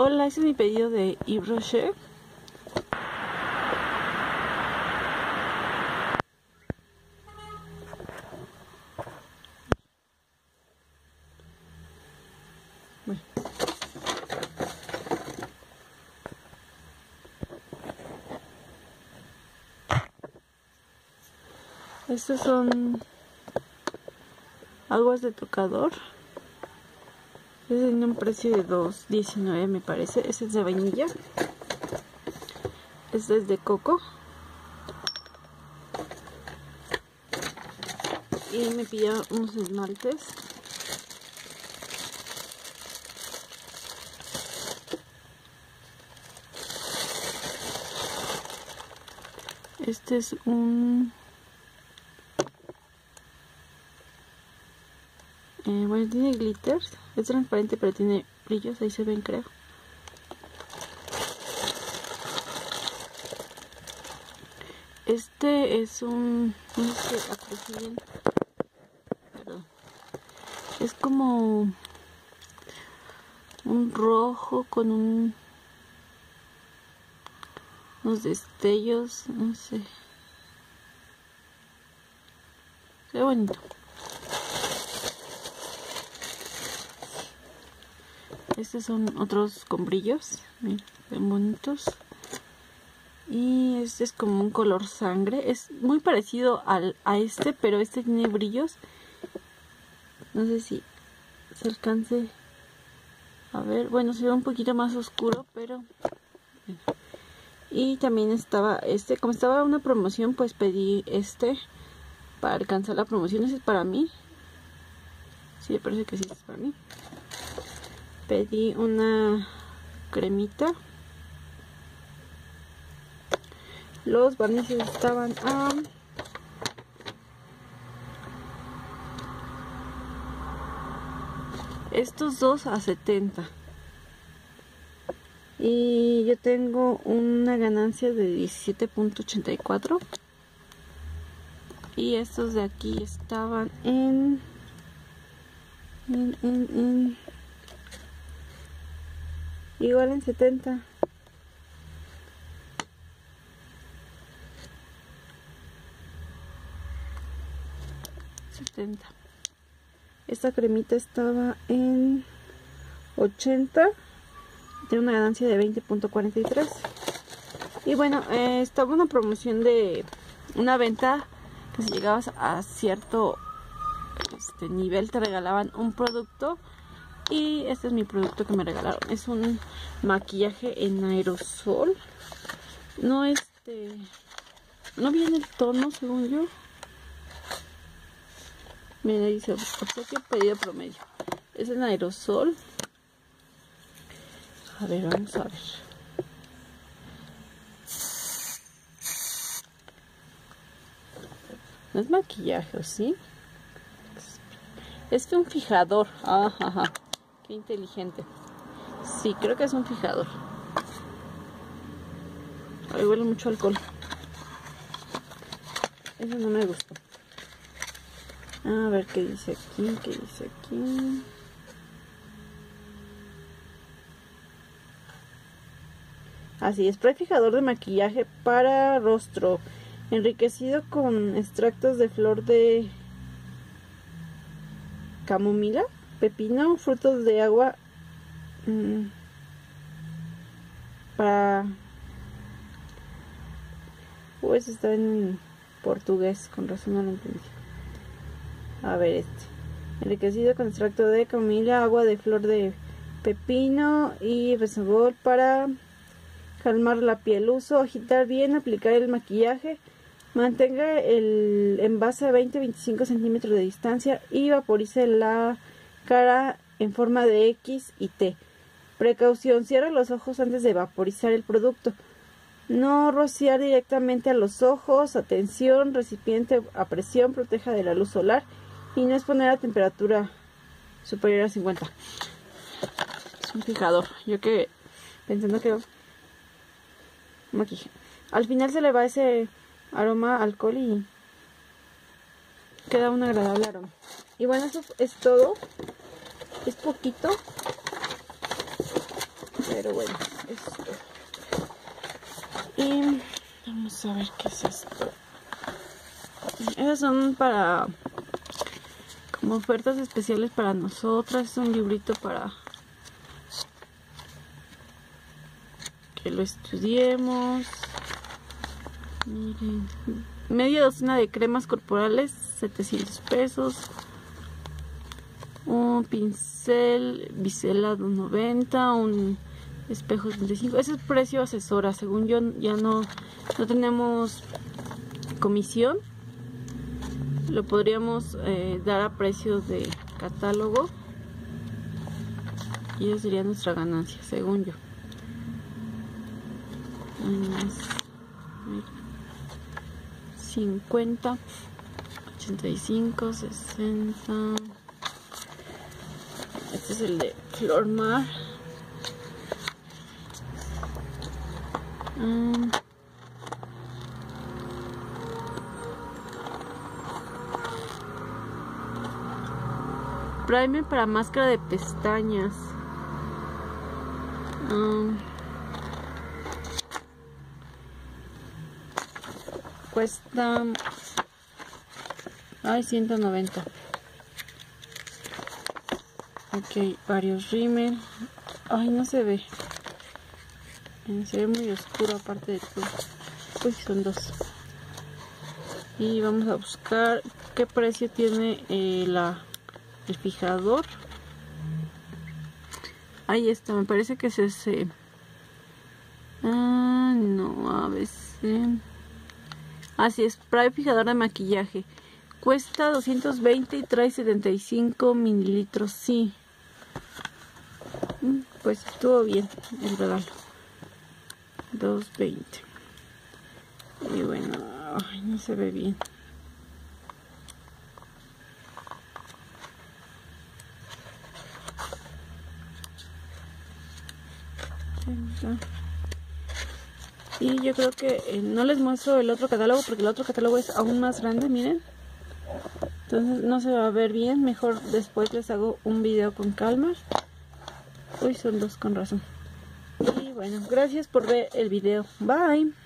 Hola, ese es mi pedido de Yves Rocher. Bueno. Estos son aguas de tocador. Es de un precio de $2.19 me parece. Este es de vainilla. Este es de coco. Y me pidieron unos esmaltes. Este es un... bueno, tiene glitters. Es transparente pero tiene brillos. Ahí se ven, creo. Este es un... no sé si aprecio bien. Perdón. Es como un rojo con unos destellos. No sé. Se ve bonito. Estos son otros con brillos. Miren, ven bonitos. Y este es como un color sangre. Es muy parecido a este, pero este tiene brillos. No sé si se alcance a ver. Bueno, se ve un poquito más oscuro, pero... Y también estaba este. Como estaba una promoción, pues pedí este para alcanzar la promoción. Ese es para mí. Sí, me parece que sí es para mí. Pedí una cremita. Los barnices estaban a estos dos a 70. Y yo tengo una ganancia de 17.84. Y estos de aquí estaban igual en 70. Esta cremita estaba en 80. Tiene una ganancia de 20.43. Y bueno, estaba una promoción de una venta que si llegabas a cierto nivel te regalaban un producto. Y este es mi producto que me regalaron. Es un maquillaje en aerosol. No no viene el tono según yo. Mira, dice obsequio pedido promedio. Es en aerosol. A ver, vamos a ver. No es maquillaje, ¿o sí? Es un fijador. Ajá. Qué inteligente. Sí, creo que es un fijador. Ay, huele mucho alcohol. Eso no me gustó. A ver qué dice aquí, Así, spray fijador de maquillaje para rostro, enriquecido con extractos de flor de camomila, pepino, frutos de agua, pues está en portugués, con razón no lo entendí. A ver, enriquecido con extracto de camomila, agua de flor de pepino y resabor para calmar la piel. Uso, agitar bien, aplicar el maquillaje, mantenga el envase a 20-25 centímetros de distancia y vaporice la cara en forma de X y T. Precaución, cierra los ojos antes de vaporizar el producto. No rociar directamente a los ojos. Atención, recipiente a presión, proteja de la luz solar y no exponer a temperatura superior a 50. Es un fijador. Yo que pensando que maquillaje. Al final se le va ese aroma a alcohol y queda un agradable aroma. Y bueno, eso es todo. Es poquito. Pero bueno, esto. Y vamos a ver qué es esto. Esas son para como ofertas especiales para nosotras. Es un librito para que lo estudiemos. Miren, media docena de cremas corporales, 700 pesos. Un pincel biselado 90, un espejo 75. Ese es precio asesora. Según yo, ya no tenemos comisión. Lo podríamos dar a precios de catálogo y esa sería nuestra ganancia, según yo. 50, 85, 60. Este es el de Flormar. Primer para máscara de pestañas. Cuesta 190. Ok, varios rímel. Ay, no se ve. Se ve muy oscuro aparte de todo. Uy, son dos. Y vamos a buscar qué precio tiene el fijador. Ahí está, me parece que es ese. No, a veces. Así es, spray fijador de maquillaje. Cuesta 220 y trae 75 mililitros. Sí. Pues estuvo bien el regalo. 220. Y bueno, ay, no se ve bien. Y yo creo que no les muestro el otro catálogo porque el otro catálogo es aún más grande, miren. Entonces no se va a ver bien. Mejor después les hago un video con calma. Uy, son dos con razón. Y bueno, gracias por ver el video. Bye.